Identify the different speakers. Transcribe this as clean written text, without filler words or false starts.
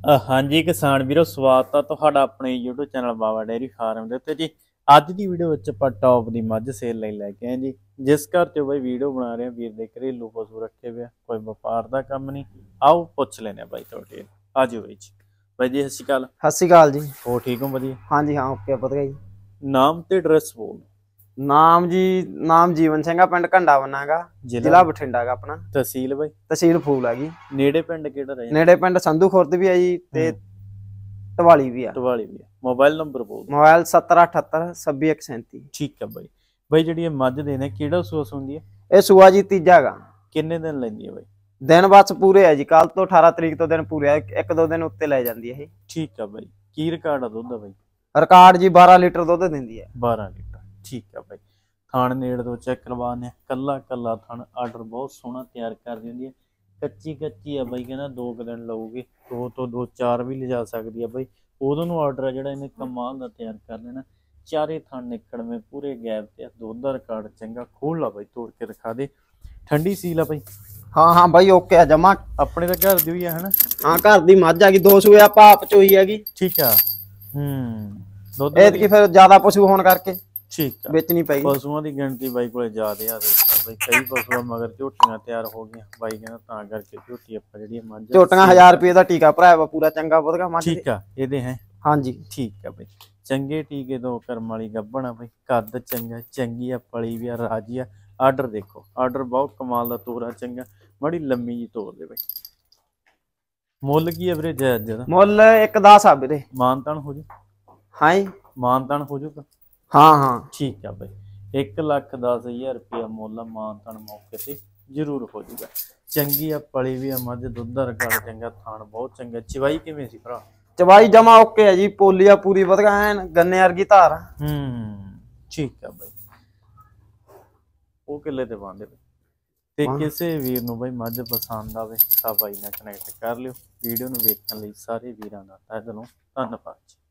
Speaker 1: हाँ जी किसान ਵੀਰੋ ਸਵਾਗਤ ਆ ਤੁਹਾਡਾ ਆਪਣੇ YouTube channel Bawa dairy farm ਦੇ ਉੱਤੇ ਜੀ। ਅੱਜ ਦੀ ਵੀਡੀਓ ਵਿੱਚ ਆਪਾਂ ਟੌਪ ਦੀ ਮੱਝ ਸੇਲ ਲਈ ਲੈ ਕੇ ਆਏ ਜੀ। ਜਿਸ ਘਰ ਤੇ ਬਾਈ ਵੀਡੀਓ ਬਣਾ ਰਹੇ ਆ ਵੀਰ ਦੇ ਘਰੇਲੂ ਪਸ਼ੂ ਰੱਖੇ ਹੋਏ ਆ, ਕੋਈ ਵਪਾਰ ਦਾ ਕੰਮ ਨਹੀਂ। ਆਓ ਪੁੱਛ ਲੈਨੇ ਆ ਬਾਈ ਤੁਹਾਡੇ ਆਜੋ ਬਾਈ ਜੀ। ਬਾਈ ਜੀ ਸਤਿ ਸ਼੍ਰੀ ਅਕਾਲ।
Speaker 2: ਸਤਿ ਸ਼੍ਰੀ ਅਕਾਲ ਜੀ।
Speaker 1: ਹੋ ਠੀਕ ਹੋ? ਵਧੀਆ।
Speaker 2: ਹਾਂਜੀ ਹਾਂ ਓਕੇ ਵਧੀਆ ਜੀ।
Speaker 1: ਨਾਮ ਤੇ ਐਡਰੈਸ ਬੋਲ।
Speaker 2: ਨਾਮ ਜੀਵਨ ਸਿੰਘ ਆ, ਪਿੰਡ ਘੰਡਾ ਬੰਨਾਗਾ, ਜ਼ਿਲ੍ਹਾ ਬਠਿੰਡਾ ਗਾ ਆਪਣਾ।
Speaker 1: ਤਹਿਸੀਲ ਬਾਈ? ਤਹਿਸੀਲ
Speaker 2: ਫੂਲ ਹੈਗੀ।
Speaker 1: ਨੇੜੇ ਪਿੰਡ ਕਿਹੜਾ ਰਹਿ ਜਾਂਦਾ?
Speaker 2: ਨੇੜੇ ਪਿੰਡ ਸੰਧੂ ਖੁਰਦ ਵੀ ਆ ਜੀ ਤੇ ਢਵਾਲੀ ਵੀ ਆ।
Speaker 1: ਮੋਬਾਈਲ ਨੰਬਰ ਬੋਲ।
Speaker 2: ਮੋਬਾਈਲ 7078262137।
Speaker 1: ਠੀਕ ਆ ਬਾਈ। ਬਾਈ ਜਿਹੜੀ ਇਹ ਮੱਝ ਦੇ ਨੇ ਕਿਹੜਾ ਸੂਆ ਹੁੰਦੀ ਹੈ?
Speaker 2: ਇਹ ਸੂਆ ਜੀ ਤੀਜਾ ਗਾ।
Speaker 1: ਕਿੰਨੇ ਦਿਨ ਲੈਂਦੀ ਹੈ ਬਾਈ?
Speaker 2: ਦਿਨ ਬਸ ਪੂਰੇ ਆ ਜੀ, ਕੱਲ ਤੋਂ 18 ਤਰੀਕ ਤੋਂ ਦਿਨ ਪੂਰੇ ਆ, ਇੱਕ ਦੋ ਦਿਨ ਉੱਤੇ ਲੈ ਜਾਂਦੀ ਹੈ ਇਹ।
Speaker 1: ਠੀਕ ਆ ਬਾਈ। ਕੀ ਰਿਕਾਰਡ ਆ ਦੁੱਧ ਦਾ ਬਾਈ?
Speaker 2: ਰਿਕਾਰਡ ਜੀ 12 ਲੀਟਰ ਦੁੱਧ ਦਿੰਦੀ ਹੈ।
Speaker 1: 12 ਲੀਟਰ। ਠੀਕ ਆ ਬਾਈ। ਥਣ ਨੇੜ ਤੋਂ ਚੈੱਕ ਕਰਵਾਉਂਦੇ ਆ, ਕੱਲਾ ਕੱਲਾ ਥਣ। ਆਰਡਰ ਬਹੁਤ ਸੋਹਣਾ ਤਿਆਰ ਕਰ ਦਿੰਦੀ ਹੈ। ਕੱਚੀ ਆ ਬਾਈ, ਕਹਿੰਦਾ 2 ਦਿਨ ਲਊਗੇ, 2 ਤੋਂ 2-4 ਵੀ ਲਿਜਾ ਸਕਦੀ ਆ ਬਾਈ। ਉਦੋਂ ਨੂੰ ਆਰਡਰ ਆ ਜਿਹੜਾ ਇਹਨੇ ਕਮਾਲ ਦਾ ਤਿਆਰ ਕਰ ਲੈਣਾ। ਚਾਰੇ ਥਣ ਨਿਕੜਵੇਂ ਪੂਰੇ ਗੈਪ ਤੇ। ਦੁੱਧ ਦਾ ਰਿਕਾਰਡ ਚੰਗਾ। ਖੋਲ ਲਾ ਬਾਈ, ਤੋੜ ਕੇ ਦਿਖਾ ਦੇ। ਠੰਡੀ ਸੀਲ ਆ ਬਾਈ?
Speaker 2: ਹਾਂ ਬਾਈ ਓਕੇ ਆ ਜਮਾ।
Speaker 1: ਆਪਣੇ ਤਾਂ ਘਰ ਦੀ ਹੋਈ ਆ ਹਨਾ?
Speaker 2: ਹਾਂ ਘਰ ਦੀ ਮੱਝ ਆ ਗਈ, 2 ਸੂਏ ਆਪਾਂ ਆਪ ਚੋਈ ਹੈਗੀ।
Speaker 1: ਠੀਕ ਆ। ਦੁੱਧ
Speaker 2: ਇਹ ਫਿਰ ਜ਼ਿਆਦਾ ਪਸ਼ੂ ਹੋਣ ਕਰਕੇ
Speaker 1: ਠੀਕ ਆ,
Speaker 2: ਵੇਚਣੀ ਪਈ।
Speaker 1: ਪਸ਼ੂਆਂ ਦੀ ਗਿਣਤੀ ਬਾਈ ਕੋਲੇ ਜ਼ਿਆਦੇ ਆ। ਬਾਈ ਕਈ ਪਸ਼ੂਆਂ ਮਗਰ ਝੋਟੀਆਂ ਤਿਆਰ ਹੋ ਗਈਆਂ ਬਾਈ ਕਹਿੰਦਾ, ਤਾਂ ਕਰਕੇ ਝੋਟੀ ਆਪਾਂ ਜਿਹੜੀ ਮੱਝ
Speaker 2: ਝੋਟੀਆਂ 1000 ਰੁਪਏ ਦਾ ਟੀਕਾ ਭਰਾਇਆ ਵਾ, ਪੂਰਾ ਚੰਗਾ ਵਧਗਾ ਮੱਝ।
Speaker 1: ਠੀਕ ਆ ਇਹਦੇ ਹੈ?
Speaker 2: ਹਾਂਜੀ
Speaker 1: ਠੀਕ ਆ ਬਾਈ। ਚੰਗੇ ਟੀਕੇ ਤੋਂ ਕਰਮ ਵਾਲੀ ਗੱਭਣ ਆ ਬਾਈ। ਕੱਦ ਚੰਗਾ, ਚੰਗੀ ਆ, ਪਲੀ ਵੀ ਆ, ਰਾਜੀ ਆ। ਆਰਡਰ ਦੇਖੋ, ਆਰਡਰ ਬਹੁਤ ਕਮਾਲ ਦਾ, ਤੋਰਾ ਚੰਗਾ, ਬੜੀ ਲੰਮੀ ਜੀ ਤੋਰ ਦੇ ਬਾਈ। ਮੁੱਲ ਕੀ ਆ ਵੀਰੇ ਜਾਇਜ਼ ਦਾ?
Speaker 2: ਮੁੱਲ 1.10 ਆ ਵੀਰੇ।
Speaker 1: ਮਾਨਤਾਨ ਹੋ ਜੂ?
Speaker 2: ਹਾਂ
Speaker 1: ਮਾਨਤਾਨ ਹੋ ਜੂਗਾ?
Speaker 2: ਹਾਂ
Speaker 1: ਠੀਕ ਆ ਬਾਈ। 1,10,000 ਰੁਪਇਆ ਮੁੱਲ ਆ। ਮਾਨਤਾਨ ਮੌਕੇ ਤੇ ਜ਼ਰੂਰ ਹੋ ਜੂਗਾ। ਚੰਗੀ ਆ, ਪਲੀ ਵੀ ਆ ਮੱਝ, ਦੁੱਧ ਦਾ ਰਿਕਾਰਡ ਚੰਗਾ, ਥਾਣ ਬਹੁਤ ਚੰਗਾ। ਚਵਾਈ ਕਿਵੇਂ ਸੀ ਭਰਾ? ਚਵਾਈ
Speaker 2: ਜਮਾ ਓਕੇ ਆ ਜੀ, ਪੋਲੀ ਆ ਪੂਰੀ ਵਧੀਆ, ਐਨ ਗੰਨੇ ਵਰਗੀ ਧਾਰ।
Speaker 1: ਠੀਕ ਆ ਬਾਈ। ਉਹ ਕਿੱਲੇ ਤੇ ਬੰਦੇ ਤੇ ਕਿਸੇ ਵੀਰ ਨੂੰ ਬਾਈ ਮੱਝ ਪਸੰਦ ਆਵੇ ਤਾਂ ਬਾਈ ਨਾਲ ਕਨੈਕਟ ਕਰ ਲਿਓ। ਵੀਡੀਓ ਨੂੰ ਵੇਖਣ ਲਈ ਸਾਰੇ ਵੀਰਾਂ ਦਾ ਤਹਿ ਦਿਲੋਂ ਧੰਨਵਾਦ।